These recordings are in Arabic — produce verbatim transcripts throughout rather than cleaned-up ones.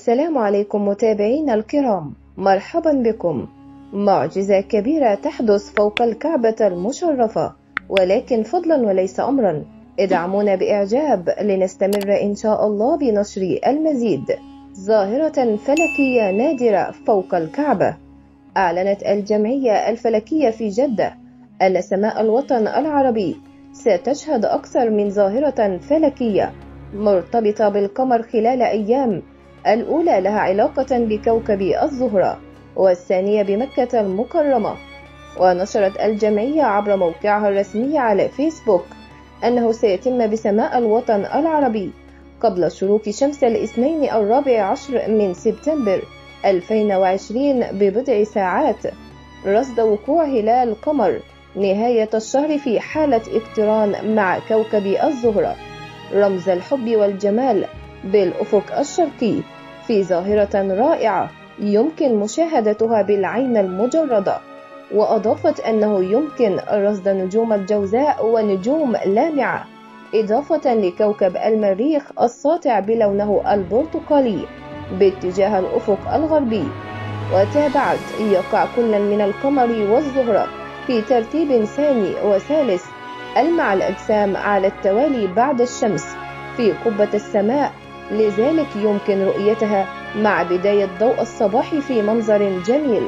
السلام عليكم متابعينا الكرام، مرحبا بكم. معجزة كبيرة تحدث فوق الكعبة المشرفة، ولكن فضلا وليس أمرا. ادعمونا بإعجاب لنستمر إن شاء الله بنشر المزيد. ظاهرة فلكية نادرة فوق الكعبة. أعلنت الجمعية الفلكية في جدة أن سماء الوطن العربي ستشهد أكثر من ظاهرة فلكية مرتبطة بالقمر خلال أيام. الأولى لها علاقة بكوكب الزهرة، والثانية بمكة المكرمة. ونشرت الجمعية عبر موقعها الرسمي على فيسبوك أنه سيتم بسماء الوطن العربي قبل شروق شمس الاثنين الرابع عشر من سبتمبر ألفين وعشرين ببضع ساعات رصد وقوع هلال القمر نهاية الشهر في حالة اقتران مع كوكب الزهرة، رمز الحب والجمال بالأفق الشرقي، في ظاهرة رائعة يمكن مشاهدتها بالعين المجردة. وأضافت أنه يمكن رصد نجوم الجوزاء ونجوم لامعة، إضافة لكوكب المريخ الساطع بلونه البرتقالي باتجاه الأفق الغربي. وتابعت يقع كل من القمر والزهرة في ترتيب ثاني وثالث ألمع الأجسام على التوالي بعد الشمس في قبة السماء، لذلك يمكن رؤيتها مع بداية ضوء الصباح في منظر جميل.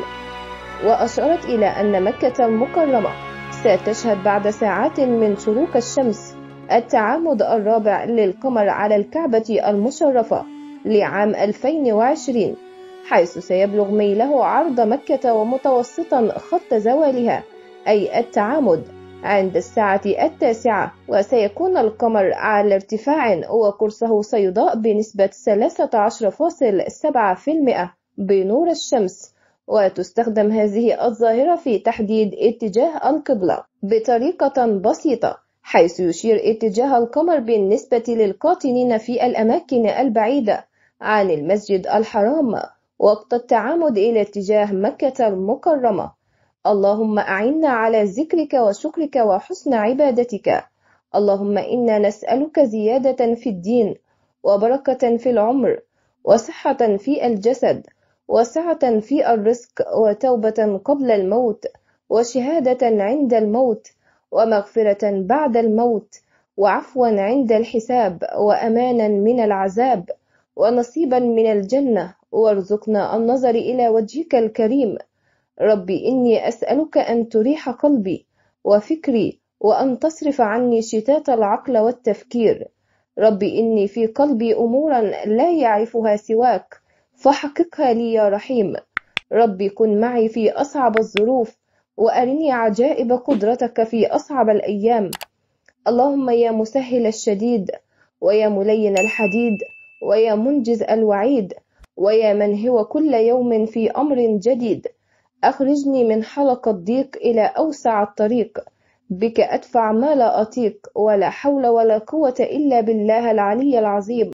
وأشارت إلى أن مكة المكرمة ستشهد بعد ساعات من شروق الشمس التعامد الرابع للقمر على الكعبة المشرفة لعام ألفين وعشرين، حيث سيبلغ ميله عرض مكة ومتوسطا خط زوالها أي التعامد عند الساعة التاسعة. وسيكون القمر على ارتفاع وقرصه سيضاء بنسبة ثلاثة عشر فاصلة سبعة بالمئة بنور الشمس. وتستخدم هذه الظاهرة في تحديد اتجاه القبلة بطريقة بسيطة، حيث يشير اتجاه القمر بالنسبة للقاطنين في الأماكن البعيدة عن المسجد الحرام وقت التعامد إلى اتجاه مكة المكرمة. اللهم أعنا على ذكرك وشكرك وحسن عبادتك. اللهم إنا نسألك زيادة في الدين، وبركة في العمر، وصحة في الجسد، وسعة في الرزق، وتوبة قبل الموت، وشهادة عند الموت، ومغفرة بعد الموت، وعفوا عند الحساب، وأمانا من العذاب، ونصيبا من الجنة. وارزقنا النظر إلى وجهك الكريم. ربي إني أسألك أن تريح قلبي وفكري، وأن تصرف عني شتات العقل والتفكير. ربي إني في قلبي أمورا لا يعرفها سواك، فحققها لي يا رحيم. ربي كن معي في أصعب الظروف، وأرني عجائب قدرتك في أصعب الأيام. اللهم يا مسهل الشديد، ويا ملين الحديد، ويا منجز الوعيد، ويا من هو كل يوم في أمر جديد، أخرجني من حلق الضيق إلى أوسع الطريق. بك أدفع ما لا أطيق، ولا حول ولا قوة إلا بالله العلي العظيم.